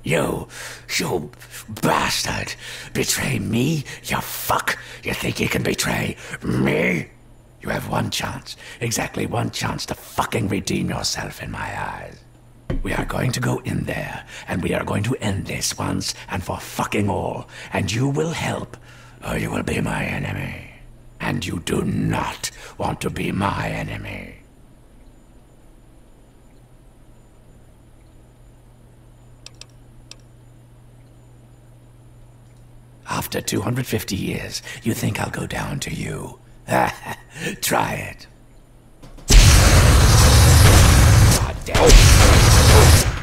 You bastard! Betray me, you fuck! You think you can betray me? You have one chance, exactly one chance to fucking redeem yourself in my eyes. We are going to go in there, and we are going to end this once and for fucking all, and you will help, or you will be my enemy. And you do not want to be my enemy. After 250 years, you think I'll go down to you? Try it. God damn it.